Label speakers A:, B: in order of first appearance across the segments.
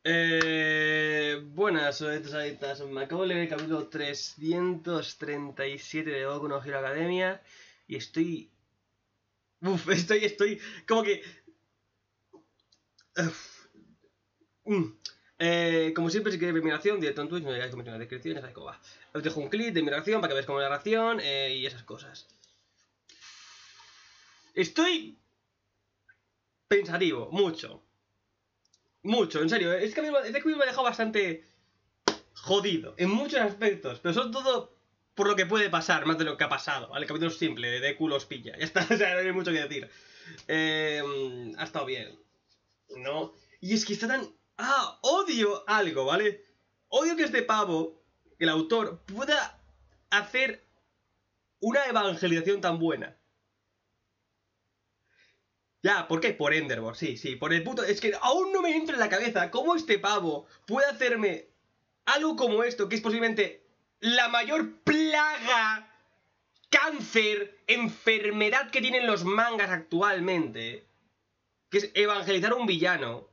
A: Buenas, soy me acabo de leer el capítulo 337 de Boku no Hero Academia y estoy... estoy como que... como siempre, si queréis ver mi reacción, directo en Twitch, no digáis comentarios en la descripción, ya sabéis cómo va. Os dejo un clip de mi reacción para que veáis cómo es la reacción y esas cosas. Estoy... pensativo, mucho, en serio, este capítulo me ha dejado bastante... jodido, en muchos aspectos, pero sobre todo por lo que puede pasar, más de lo que ha pasado, ¿vale? El capítulo es simple, de culos pilla, ya está, o sea, no hay mucho que decir. Ha estado bien, ¿no? Y es que está tan... odio algo, ¿vale? Odio que este pavo, el autor, pueda hacer una evangelización tan buena. Ya, ¿por qué? Por Enderbor, sí, por el puto... Es que aún no me entra en la cabeza cómo este pavo puede hacerme algo como esto, que es posiblemente la mayor plaga, cáncer, enfermedad que tienen los mangas actualmente, que es evangelizar a un villano.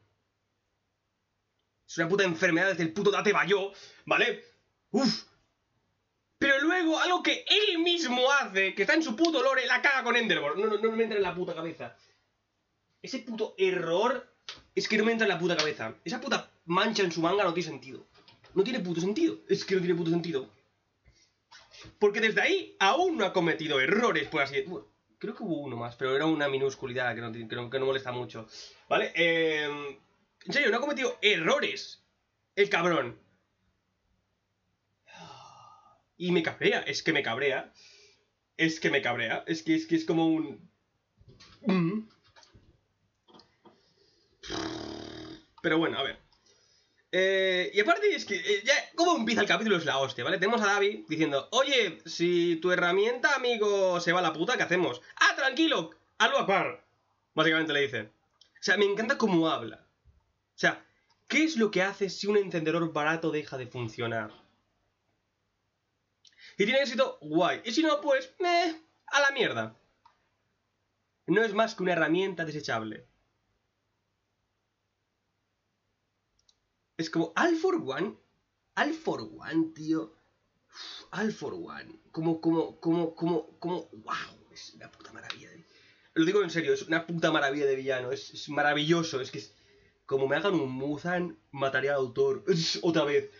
A: Es una puta enfermedad desde el puto Date Bayo, ¿vale? Uf. Pero luego, algo que él mismo hace, que está en su puto lore, la caga con Enderbor. No me entra en la puta cabeza. Ese puto error es que no me entra en la puta cabeza. Esa puta mancha en su manga no tiene sentido. No tiene puto sentido. Es que no tiene puto sentido. Porque desde ahí aún no ha cometido errores, por así decirlo. Bueno, creo que hubo uno más, pero era una minusculidad que no molesta mucho. ¿Vale? En serio, no ha cometido errores el cabrón. Y me cabrea, es que me cabrea. Es que me cabrea. Es que es como un... Pero bueno, a ver. Y aparte es que ya cómo empieza el capítulo es la hostia, ¿vale? Tenemos a Davi diciendo: oye, si tu herramienta, amigo, se va a la puta, ¿qué hacemos? ¡Ah, tranquilo! ¡Algo a par! Básicamente le dice. O sea, me encanta cómo habla. O sea, ¿qué es lo que hace si un encendedor barato deja de funcionar? Y tiene éxito, guay. Y si no, pues, a la mierda. No es más que una herramienta desechable. Es como, All for One, tío. All for One. Como, wow. Es una puta maravilla. Lo digo en serio, es una puta maravilla de villano. Es maravilloso. Es que es... Como me hagan un Muzan, mataría al autor. Otra vez.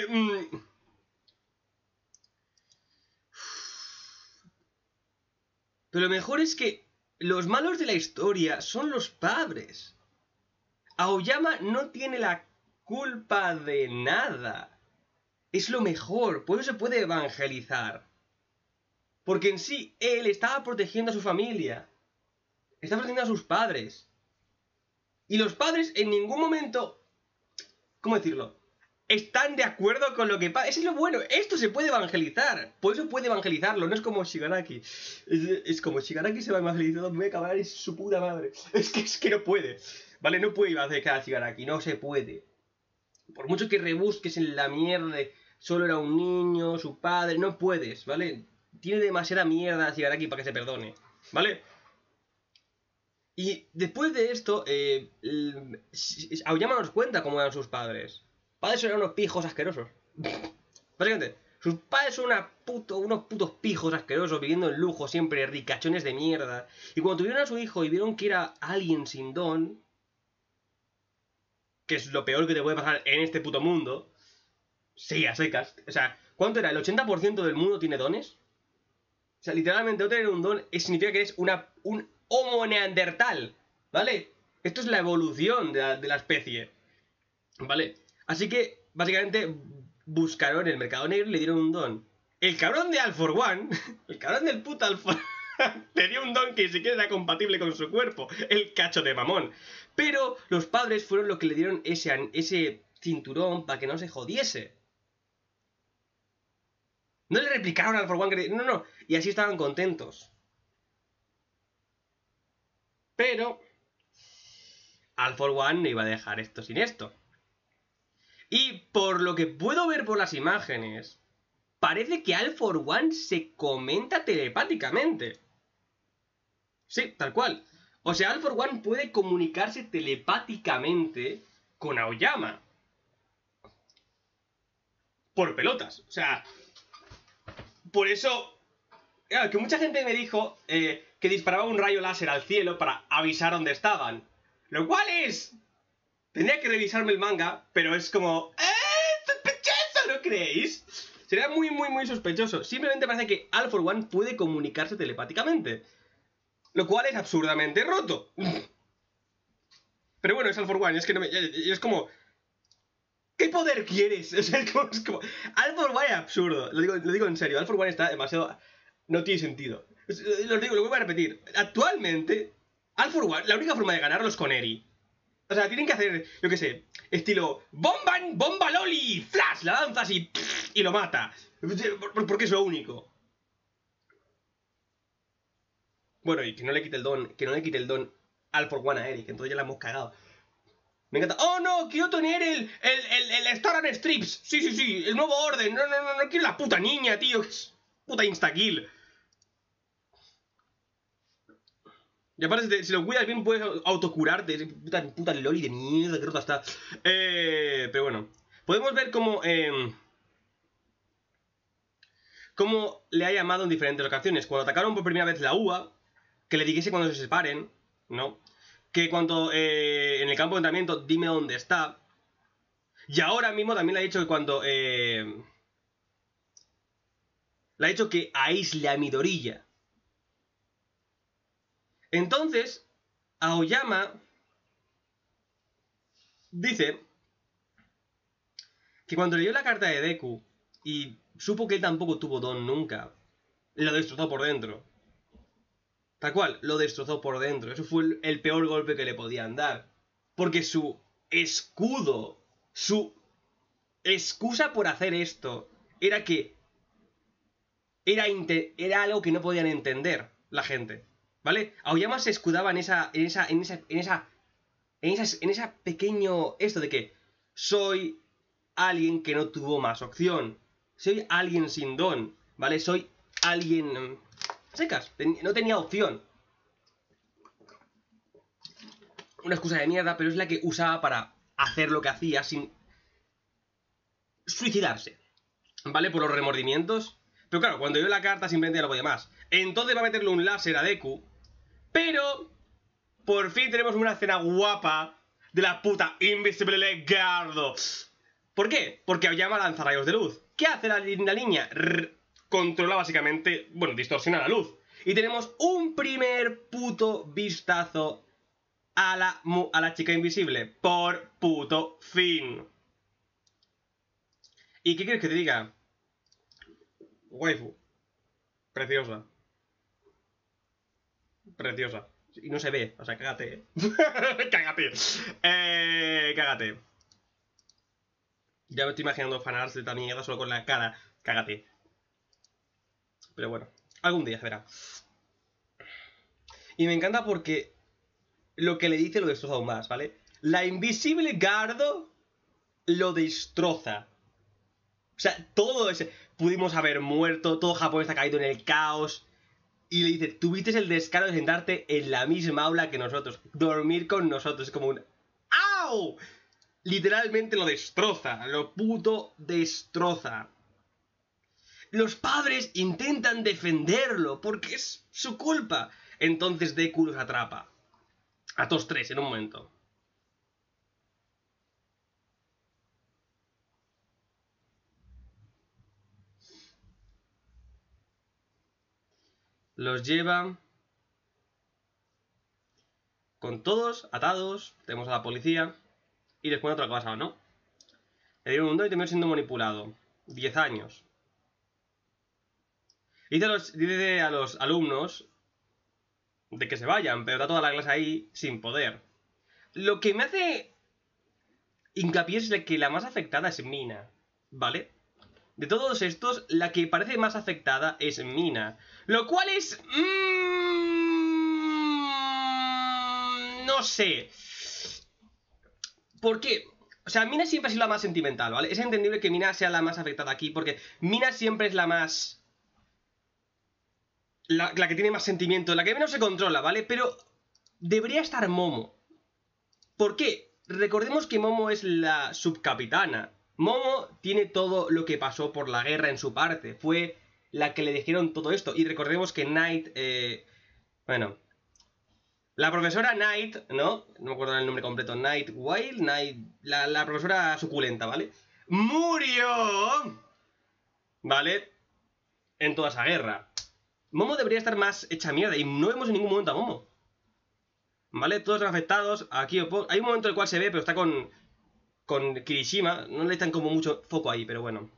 A: Pero lo mejor es que los malos de la historia son los padres. Aoyama no tiene la culpa de nada. Es lo mejor, por eso se puede evangelizar. Porque en sí, él estaba protegiendo a su familia. Estaba protegiendo a sus padres. Y los padres en ningún momento... ¿Cómo decirlo? Están de acuerdo con lo que pasa. Eso es lo bueno. Esto se puede evangelizar. Por eso puede evangelizarlo. No es como Shigaraki. Es como Shigaraki se va evangelizando. Me voy a acabar. Es su puta madre. Es que no puede. ¿Vale? No puede evangelizar a Shigaraki. No se puede. Por mucho que rebusques en la mierda de solo era un niño, su padre. No puedes, ¿vale? Tiene demasiada mierda Shigaraki para que se perdone. ¿Vale? Y después de esto, Aoyama nos cuenta cómo eran sus padres. Padres eran unos pijos asquerosos. Básicamente, sus padres son unos putos pijos asquerosos, viviendo en lujo, siempre ricachones de mierda. Y cuando tuvieron a su hijo y vieron que era alguien sin don, que es lo peor que te puede pasar en este puto mundo, sí, a secas. O sea, ¿cuánto era? ¿El 80% del mundo tiene dones? O sea, literalmente no tener un don significa que eres un homo neandertal, ¿vale? Esto es la evolución de la especie, ¿vale? Así que, básicamente, buscaron en el mercado negro y le dieron un don. El cabrón de All for One, el cabrón del puto All for One, le dio un don que ni siquiera era compatible con su cuerpo, el cacho de mamón. Pero los padres fueron los que le dieron ese cinturón para que no se jodiese. No le replicaron al All for One que... No. Y así estaban contentos. Pero All for One no iba a dejar esto sin esto. Y por lo que puedo ver por las imágenes, parece que All for One se comenta telepáticamente. Sí, tal cual. O sea, All for One puede comunicarse telepáticamente con Aoyama. por pelotas. O sea, por eso... Claro, que mucha gente me dijo que disparaba un rayo láser al cielo para avisar dónde estaban. Lo cual es... Tendría que revisarme el manga, pero es como... ¡Sospechoso! ¿No creéis? Sería muy, muy, muy sospechoso. Simplemente parece que All For One puede comunicarse telepáticamente. Lo cual es absurdamente roto. Pero bueno, es All For One. Es que no me... Es como... ¿Qué poder quieres? O sea, es como... All For One es absurdo. Lo digo en serio. All For One está demasiado... No tiene sentido. Lo vuelvo a repetir. Actualmente, All For One, la única forma de ganarlo es con Eri. O sea, tienen que hacer, yo qué sé, estilo... ¡Bomba Loli! ¡Flash! La lanzas y lo mata. Porque es lo único. Bueno, y que no le quite el don. Que no le quite el don All For One a Eri, que entonces ya la hemos cagado. Me encanta. ¡Oh, no! ¡Quiero tener el Star and Strips! Sí, el nuevo orden. No quiero la puta niña, tío. Puta insta-kill. Y aparte, si lo cuidas bien, puedes autocurarte. Puta loli de mierda, que rota está. Pero bueno. Podemos ver cómo le ha llamado en diferentes ocasiones. Cuando atacaron por primera vez la UA, que le dijese cuando se separen, ¿no? Que cuando en el campo de entrenamiento, dime dónde está. Y ahora mismo también le ha dicho que cuando... le ha dicho que aísle a Midoriya. Entonces, Aoyama dice que cuando leyó la carta de Deku y supo que él tampoco tuvo don nunca, lo destrozó por dentro. Tal cual, lo destrozó por dentro. Eso fue el peor golpe que le podían dar. Porque su escudo, su excusa por hacer esto, era que era algo que no podían entender la gente. ¿Vale? Aoyama se escudaba en esa pequeño esto de que soy alguien que no tuvo más opción. Soy alguien sin don, ¿vale? Soy alguien secas, no tenía opción. Una excusa de mierda, pero es la que usaba para hacer lo que hacía sin suicidarse, ¿vale? Por los remordimientos. Pero claro, cuando vio la carta simplemente ya no podía más. Entonces va a meterle un láser a Deku. Pero por fin tenemos una escena guapa de la puta Invisible Guardo. ¿Por qué? Porque Aoyama lanza rayos de luz. ¿Qué hace la niña? Controla básicamente, bueno, distorsiona la luz. Y tenemos un primer puto vistazo a la chica invisible. Por puto fin. ¿Y qué quieres que te diga? Waifu. Preciosa. Preciosa. Y no se ve, o sea, cágate. Cágate. Cágate. Ya me estoy imaginando fanarts de esta mierda solo con la cara. Cágate. Pero bueno, algún día se verá. Y me encanta porque lo que le dice lo destroza aún más, ¿vale? La Invisible Guardo lo destroza. O sea, todo ese... Pudimos haber muerto, todo Japón está caído en el caos. Y le dice, tuviste el descaro de sentarte en la misma aula que nosotros. Dormir con nosotros. Es como un... ¡Au! Literalmente lo destroza. Lo puto destroza. Los padres intentan defenderlo porque es su culpa. Entonces Deku los atrapa. A todos tres en un momento. Los lleva con todos atados. Tenemos a la policía. Y después otra cosa, ¿no? Le dieron un don y terminó siendo manipulado. 10 años. Dice a los alumnos de que se vayan, pero está toda la clase ahí sin poder. Lo que me hace hincapié es que la más afectada es Mina, ¿vale? De todos estos, la que parece más afectada es Mina. Lo cual es... no sé. ¿Por qué? O sea, Mina siempre ha sido la más sentimental, ¿vale? Es entendible que Mina sea la más afectada aquí, porque Mina siempre es la más... La que tiene más sentimiento, la que menos se controla, ¿vale? Pero debería estar Momo. ¿Por qué? Recordemos que Momo es la subcapitana Momo tiene todo lo que pasó por la guerra en su parte. Fue la que le dijeron todo esto. Y recordemos que Knight, bueno, la profesora Knight, ¿no? No me acuerdo el nombre completo. Knight Wild, Knight... La profesora suculenta, ¿vale? ¡Murió! ¿Vale? En toda esa guerra. Momo debería estar más hecha mierda. Y no vemos en ningún momento a Momo. ¿Vale? Todos están afectados. Aquí hay un momento en el cual se ve, pero está con Kirishima. No le están como mucho foco ahí, pero bueno.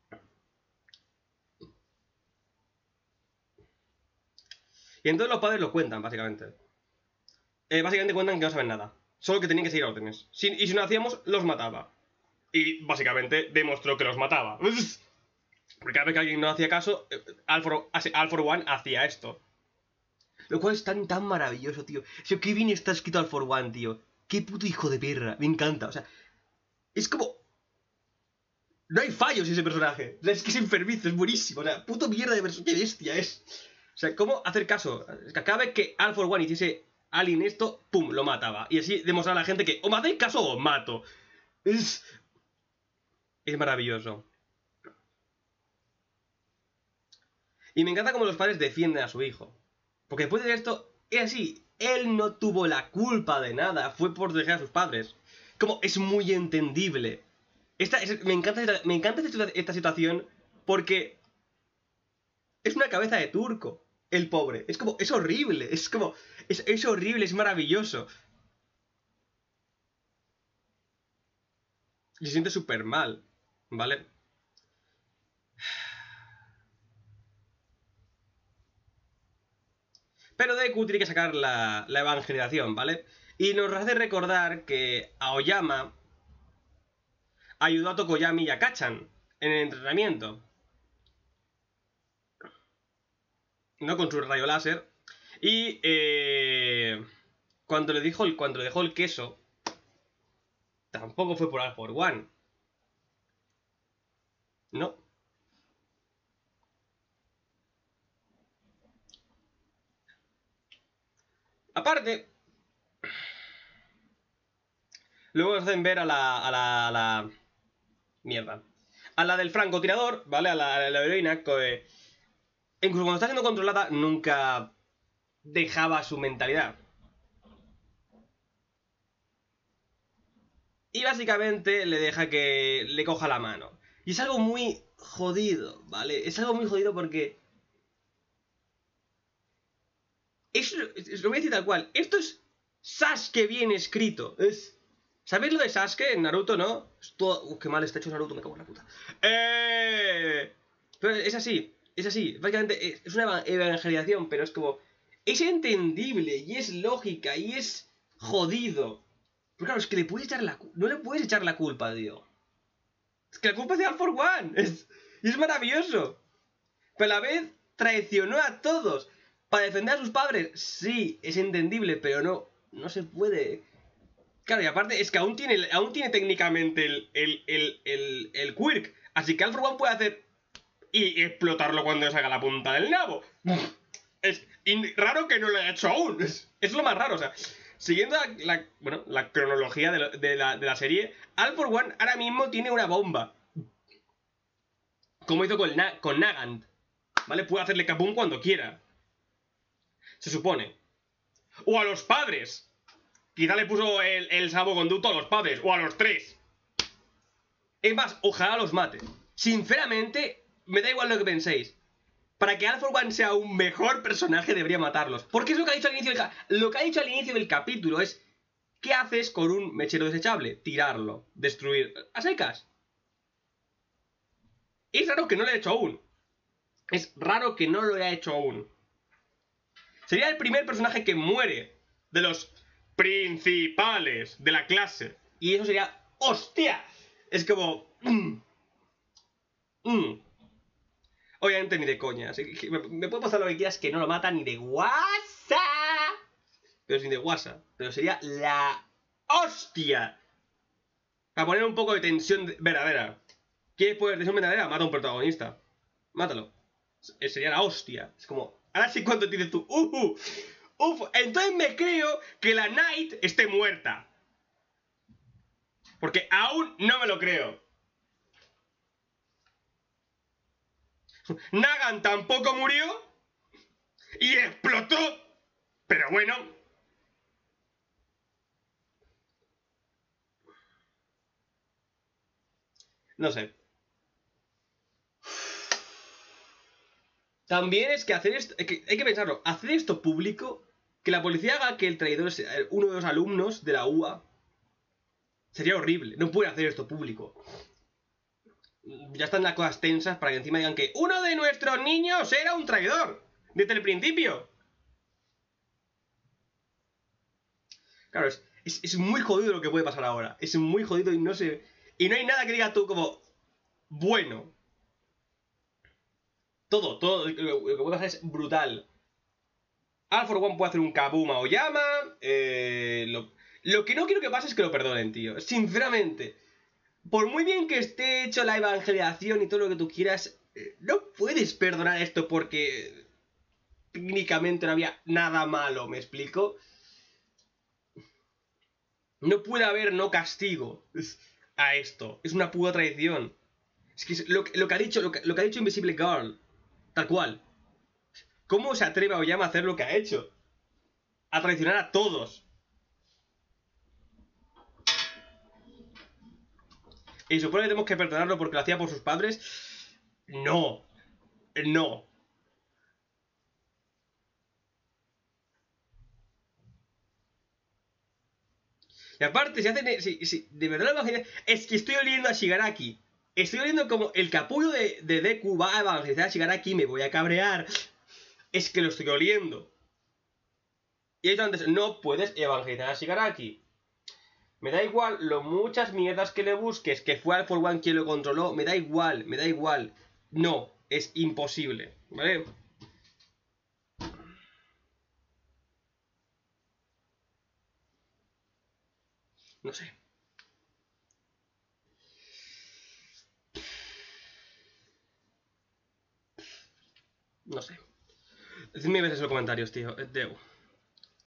A: Y entonces los padres lo cuentan, básicamente. Básicamente cuentan que no saben nada. Solo que tenían que seguir órdenes. Y si no hacíamos, los mataba. Y básicamente demostró que los mataba. Porque cada vez que alguien no hacía caso, All for One hacía esto. Lo cual es tan maravilloso, tío. O sea, qué bien está escrito All for One, tío. Qué puto hijo de perra. Me encanta. O sea, es como... No hay fallos en ese personaje. O sea, es que es enfermizo, es buenísimo. O sea, puto mierda de personaje. Qué bestia es. O sea, ¿cómo hacer caso? Es que cada vez que All for One hiciese alguien esto, pum, lo mataba. Y así demostrar a la gente que o me hacéis caso o os mato. Es maravilloso. Y me encanta cómo los padres defienden a su hijo. Porque después de esto, es así. Él no tuvo la culpa de nada. Fue por dejar a sus padres. Como es muy entendible. Me encanta esta situación porque es una cabeza de turco. El pobre. Es como, es horrible. Es como, es horrible, es maravilloso. Y se siente súper mal. ¿Vale? Pero Deku tiene que sacar la evangelización, ¿vale? Y nos hace recordar que Aoyama ayudó a Tokoyami y a Kachan en el entrenamiento. ¿No? Con su rayo láser. Y cuando le dejó el queso, tampoco fue por All for One. ¿No? Aparte, luego nos hacen ver a la mierda. A la del francotirador, ¿vale? A la heroína, que incluso cuando está siendo controlada, nunca dejaba su mentalidad. Y básicamente le deja que le coja la mano. Y es algo muy jodido, ¿vale? Es algo muy jodido porque... lo voy a decir tal cual. Esto es Sasuke bien escrito. ¿Sabéis lo de Sasuke en Naruto, no? Es todo... qué mal está hecho Naruto, me cago en la puta. Pero es así. Es así. Básicamente es una evangelización, pero es como... Es entendible y es lógica y es jodido. Pero claro, es que le puedes echar no le puedes echar la culpa, tío. Es que la culpa es de All for One. Y es maravilloso. Pero a la vez traicionó a todos. Para defender a sus padres, sí, es entendible, pero no se puede. Claro, y aparte es que aún tiene técnicamente el quirk. Así que All for One puede hacer y explotarlo cuando le salga la punta del nabo. Es raro que no lo haya hecho aún. Es lo más raro, o sea. Siguiendo la cronología de la serie, All for One ahora mismo tiene una bomba. Como hizo con Nagant. ¿Vale? Puede hacerle capum cuando quiera. Se supone. O a los padres. Quizá le puso el salvoconducto a los padres. O a los tres. Es más, ojalá los mate. Sinceramente, me da igual lo que penséis. Para que All for One sea un mejor personaje, debería matarlos. Porque es lo que ha dicho al inicio al inicio del capítulo. Es, ¿qué haces con un mechero desechable? Tirarlo. Destruir. A secas. Es raro que no lo haya hecho aún. Es raro que no lo haya hecho aún. Sería el primer personaje que muere de los principales de la clase. Y eso sería... ¡Hostia! Es como... Obviamente ni de coña. Así que me puede pasar lo que quieras, que no lo mata ni de guasa. Pero es ni de guasa. Pero sería la hostia. Para poner un poco de tensión verdadera. ¿Quieres poner tensión verdadera? Mata a un protagonista. Mátalo. Sería la hostia. Es como... Ahora sí cuando tienes tú... Entonces me creo que la Knight esté muerta. Porque aún no me lo creo. Nagan tampoco murió. Y explotó. Pero bueno. No sé. También es que hacer esto... hay que pensarlo. Hacer esto público... Que la policía haga que el traidor sea uno de los alumnos de la UA... Sería horrible. No puede hacer esto público. Ya están las cosas tensas para que encima digan que uno de nuestros niños era un traidor. Desde el principio. Claro, es muy jodido lo que puede pasar ahora. Es muy jodido y no sé... Y no hay nada que diga tú como... Bueno. Todo lo que puede pasar es brutal. All for One puede hacer un Kabuma o Yama. Lo que no quiero que pase es que lo perdonen, tío. Sinceramente. Por muy bien que esté hecho la evangelización y todo lo que tú quieras, no puedes perdonar esto porque técnicamente no había nada malo, ¿me explico? No puede haber no castigo a esto. Es una pura traición. Es que lo que ha dicho, lo que ha dicho Invisible Girl. Tal cual. ¿Cómo se atreve a Oyama a hacer lo que ha hecho? A traicionar a todos. Y supone que tenemos que perdonarlo porque lo hacía por sus padres. No. No. Y aparte, si hacen. Si de verdad lo imagináis. Es que estoy oliendo a Shigaraki. Estoy oliendo como el capullo de Deku va a evangelizar a Shigaraki. Me voy a cabrear. Es que lo estoy oliendo. Y he dicho antes, no puedes evangelizar a Shigaraki. Me da igual lo muchas mierdas que le busques, que fue All for One quien lo controló. Me da igual, me da igual. No, es imposible, ¿vale? No sé. No sé. Decidme veces en los comentarios, tío. Deu.